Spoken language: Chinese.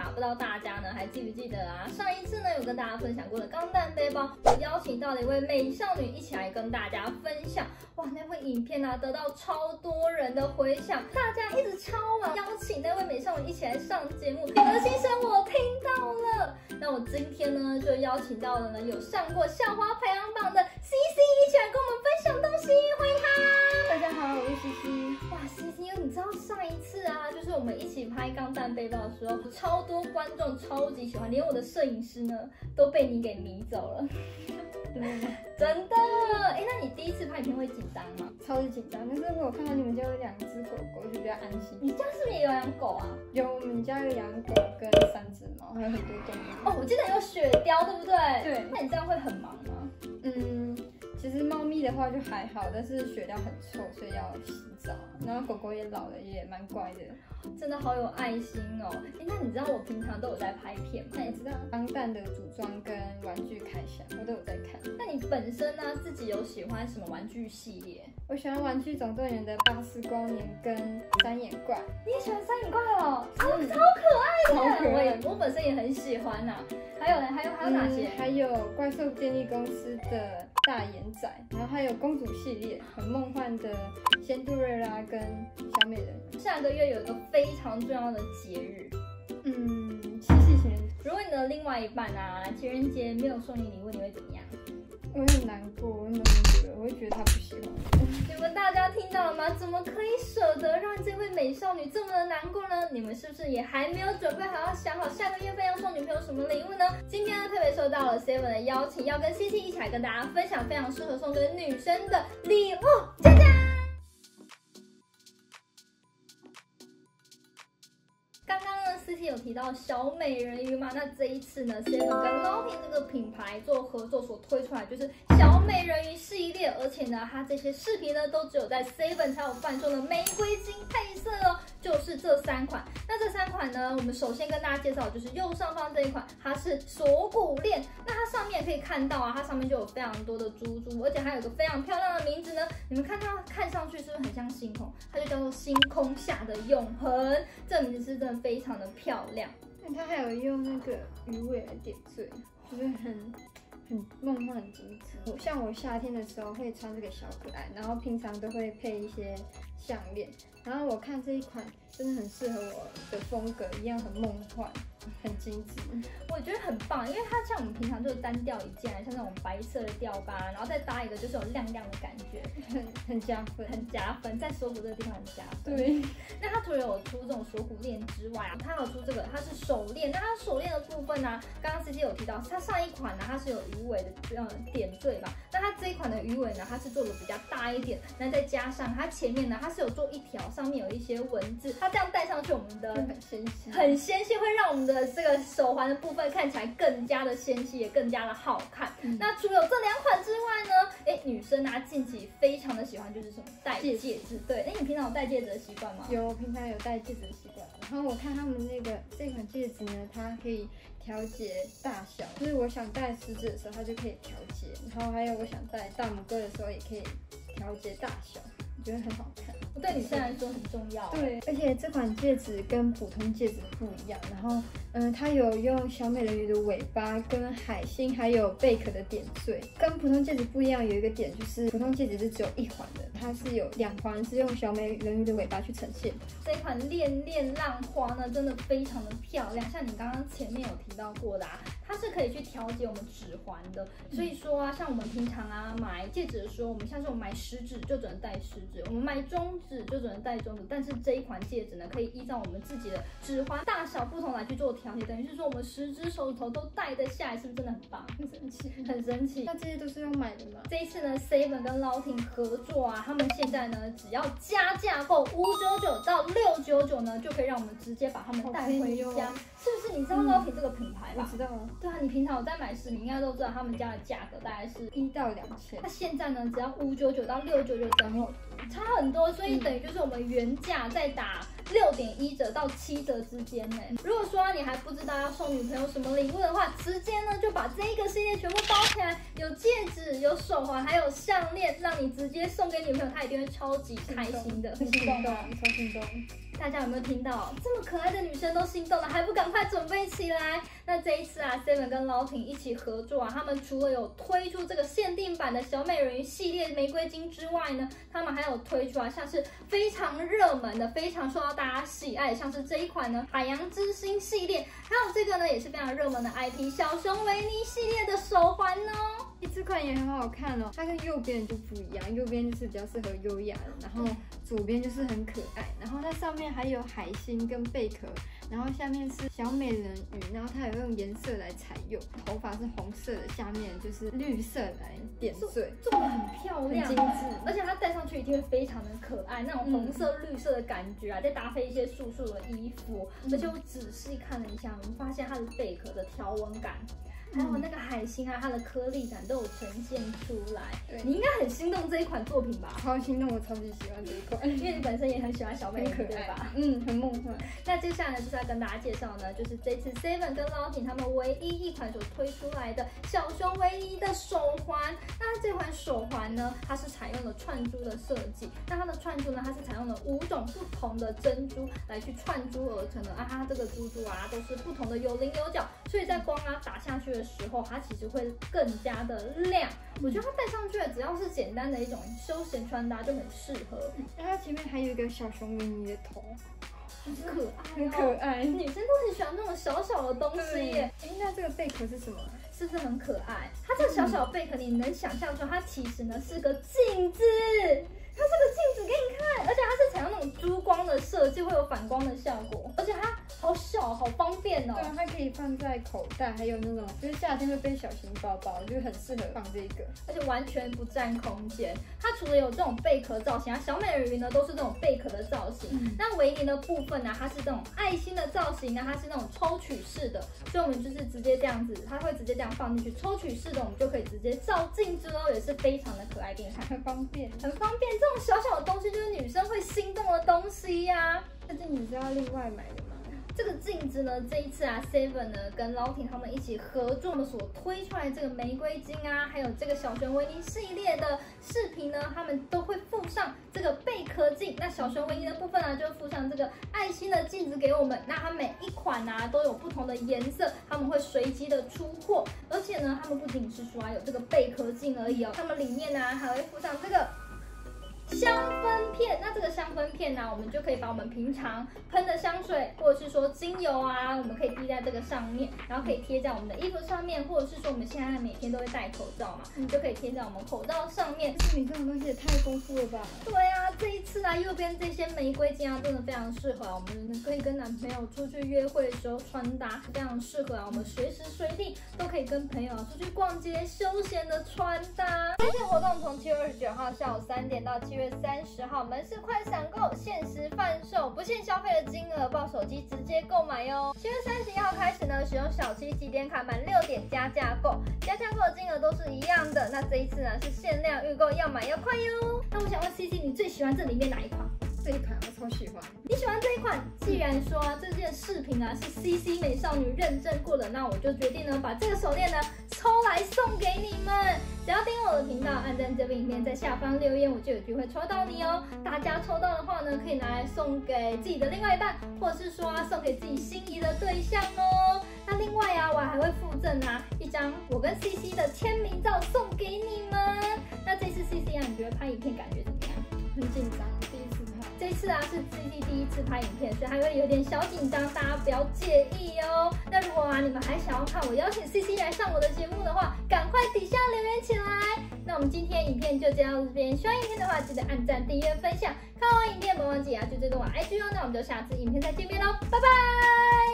不知道大家呢还记不记得啊？上一次呢有跟大家分享过的钢弹背包，我邀请到了一位美少女一起来跟大家分享。哇，那部影片啊得到超多人的回响，大家一直敲碗邀请那位美少女一起来上节目，你的心声我听到了。那我今天呢就邀请到了呢有上过校花排行榜的 CC 一起来跟我们分享东西，欢迎她。 大家好，我是西西。 哇 ，CC， 你知道上一次啊，就是我们一起拍钢弹背包的时候，超多观众超级喜欢，连我的摄影师呢都被你给迷走了。真的，那你第一次拍影片会紧张吗？ 超级紧张，但是我有看到你们家有2只狗狗，就比较安心。 你家是不是也有养狗啊？ 有，我们家有养狗跟3只猫，还有很多动物。 哦，我记得有雪貂，对不对？ 对。 那你这样会很忙吗？ 其实猫咪的话就还好，但是雪貂很臭，所以要洗澡。然后狗狗也老了，也蛮乖的。 真的好有爱心哦！那你知道我平常都有在拍片吗？ 那你知道钢弹的组装跟玩具开箱，我都有在看。 那你本身呢，自己有喜欢什么玩具系列？ 我喜欢玩具总动员的巴斯光年跟3眼怪。 你也喜欢3眼怪哦？超可爱的！ 超可爱。 我本身也很喜欢呐。还有呢？还有哪些？ 还有怪兽电力公司的大眼仔，然后还有公主系列，很梦幻的仙杜瑞拉跟小美人。 下个月有一个非常重要的节日， 七夕情人节。 如果你的另外一半啊，情人节没有送你礼物，你会怎么样？ 我会很难过，我会闷闷的，我会觉得他不喜欢我。 你们大家听到了吗？怎么可以舍得让这位美少女这么的难过呢？你们是不是也还没有准备好，要想好下个月份要送女朋友什么礼物呢？今天呢特别受到了 Seven 的邀请，要跟 CC 一起来跟大家分享非常适合送给女生的礼物，加加！刚刚呢 ，CC 有提到小美人鱼嘛？那这一次呢 ，Seven 跟 Lottie 这个品牌做合作所推出来就是小美人鱼系列，而且呢，它这些饰品呢都只有在 Seven 才有贩售的玫瑰金配色哦，就是这3款。那这3款呢，我们首先跟大家介绍的就是右上方这一款，它是锁骨链。那它上面可以看到啊，它上面就有非常多的珠珠，而且还有个非常漂亮的名字呢。你们看它看上去是不是很像星空？它就叫做星空下的永恒。这名字是真的非常的漂亮。 它还有用那个鱼尾来点缀，就是很梦幻很精致。像我夏天的时候会穿这个小可爱，然后平常都会配一些项链。然后我看这一款真的很适合我的风格，一样很梦幻，很精致。 我觉得很棒，因为它像我们平常就是单调一件，像那种白色的吊嘎，然后再搭一个就是有亮亮的感觉， 很加分， 很加分，在锁骨这个地方很加分。 对。 那它除了有出这种锁骨链之外啊，它有出这个它是手链。那它手链的部分呢，刚刚 CC 有提到，它上一款呢它是有鱼尾的点缀嘛，那它这一款的鱼尾呢，它是做的比较大一点，那再加上它前面呢，它是有做一条，上面有一些文字，它这样戴上去，我们的很纤细，会让我们的这个手环的部分看起来更加的纤细，也更加的好看。那除了这2款之外呢，女生啊近期非常的喜欢就是什么戴戒指，对，你平常有戴戒指的习惯吗？ 有，平常有戴戒指的习惯。然后我看他们这款戒指呢，它可以调节大小，就是我想戴食指的时候，它就可以调节。然后还有我想戴大拇哥的时候，也可以调节大小。我觉得很好看， 对女生来说很重要。 对，而且这款戒指跟普通戒指不一样，然后它有用小美人鱼的尾巴跟海星还有贝壳的点缀，跟普通戒指不一样。有一个点就是普通戒指是只有1环的，它是有2环是用小美人鱼的尾巴去呈现。 这一款恋恋浪花呢，真的非常的漂亮，像你刚刚前面有提到过的啊，它是可以去调节我们指环的。所以说啊，像我们平常啊买戒指的时候，我们像是我们买食指就只能戴食指，我们买中指就只能戴中指，但是这一款戒指呢，可以依照我们自己的指环大小不同来去做调节，等于是说我们10只手指头都戴得下来，是不是真的很棒？ 很神奇， 很神奇。 那这些都是要买的吗？ 这一次呢 ，Seven 跟 Lottie 合作啊，他们现在呢只要加价购599到699呢，就可以让我们直接把他们带回家，是不是？你知道 Lottie 这个品牌吧？ 我知道啊。 对啊，你平常有在买饰品，应该都知道他们家的价格大概是 1到2000。 那现在呢，只要599到699，等于差很多，所以等于就是我们原价再打 6.1折到7折之间呢。如果说你还不知道要送女朋友什么礼物的话，直接呢就把这一个系列全部包起来，有戒指、有手环，还有项链，让你直接送给女朋友，她一定会超级开心的， 很心动，超心动。 大家有没有听到？这么可爱的女生都心动了，还不赶快准备起来？那这一次啊 ，Seven 跟老挺一起合作啊，他们除了有推出这个限定版的小美人鱼系列玫瑰金之外呢，他们还有推出啊，像是非常热门的、非常受到大家喜爱的，像是这一款呢海洋之星系列，还有这个呢也是非常热门的 IP 小熊维尼系列的手环哦。 这款也很好看哦，它跟右边就不一样，右边就是比较适合优雅的，然后左边就是很可爱，然后它上面还有海星跟贝壳，然后下面是小美人鱼，然后它有用颜色来采用，头发是红色的，下面就是绿色来点缀， 做的很漂亮， 很精致， 而且它戴上去一定会非常的可爱，那种红色、绿色的感觉啊，再搭配一些素素的衣服，而且我仔细看了一下，我们发现它的贝壳的条纹感。还有那个海星啊，它的颗粒感都有呈现出来。你应该很心动这一款作品吧？ 超心动，我超级喜欢这一款， 因为你本身也很喜欢小美人鱼，对吧？ 很梦幻。 那接下来呢，就是要跟大家介绍呢，就是这次 Seven 跟老挺他们唯一一款所推出来的小熊维尼的手环。那这款手环呢，它是采用了串珠的设计。那它的串珠呢，它是采用了5种不同的珍珠来去串珠而成的啊。它这个珠珠啊，都是不同的有棱有角，所以在光啊打下去的时候，它其实会更加的亮。我觉得它戴上去，只要是简单的一种休闲穿搭就很适合。 那它前面还有一个小熊维尼的头， 很可爱， 很可爱。 女生都很喜欢那种小小的东西耶。 那这个贝壳是什么？ 是不是很可爱？它这个小小的贝壳，你能想象说它其实呢是个镜子。它这个镜子给你看，而且它是采用那种珠光的设计，会有反光的效果，而且它好小，好方便哦。 对，它可以放在口袋，还有那种就是夏天会背小型包包，就很适合放这个， 而且完全不占空间。它除了有这种贝壳造型啊，小美人鱼呢都是这种贝壳的造型。那维尼的部分呢，它是这种爱心的造型呢，它是那种抽取式的，所以我们就是直接这样子，它会直接这样放进去，抽取式的我们就可以直接照镜子哦，也是非常的可爱，给你看， 很方便， 很方便。这种小小的东西就是女生会心动的东西呀。 但是你是要另外买的吗？ 这个镜子呢，这一次啊 ，Seven 呢跟老挺他们一起合作，我们所推出来这个玫瑰金啊，还有这个小熊维尼系列的饰品呢，他们都会附上这个贝壳镜。那小熊维尼的部分呢，就附上这个爱心的镜子给我们。那它每一款啊都有不同的颜色，他们会随机的出货。而且呢，他们不仅是说有这个贝壳镜而已哦，他们里面呢还会附上这个香氛片。那这个香氛片呢，我们就可以把我们平常喷的香水，或者是说精油啊，我们可以滴在这个上面，然后可以贴在我们的衣服上面，或者是说我们现在每天都会戴口罩嘛，就可以贴在我们口罩上面。 你这种东西也太丰富了吧？ 对啊，这一次啊，右边这些玫瑰金啊，真的非常适合我们可以跟男朋友出去约会的时候穿搭，非常适合我们随时随地都可以跟朋友出去逛街休闲的穿搭。这次活动从7月29号下午3点到7月30号，门市快闪购，限时贩售，不限消费的金额，报手机直接购买哟。7月31号开始呢，使用小七集点卡满6点加价购，加价购的金额都是一样的。那这一次呢是限量预购，要买要快哟。那我想问 CC， 你最喜欢这里面哪一款？ 这一款我超喜欢。 你喜欢这一款？既然说这件饰品啊是 CC 美少女认证过的，那我就决定呢把这个手链呢抽来送给你们。只要订阅我的频道，按赞这部影片，在下方留言，我就有机会抽到你哦。大家抽到的话呢，可以拿来送给自己的另外一半，或者是说送给自己心仪的对象哦。那另外啊，我还会附赠一张我跟 CC 的签名照送给你们。那这次 CC 啊，你觉得拍影片感觉怎么样？ 很紧张，第一次拍。 这次啊是 CC 第一次拍影片，所以还会有点小紧张，大家不要介意哦。那如果啊你们还想要看我邀请 CC 来上我的节目的话，赶快底下留言起来。那我们今天影片就接到这边，喜欢影片的话记得按赞、订阅、分享。看完影片别忘记就追踪我 IG 哦。那我们就下次影片再见面喽，拜拜。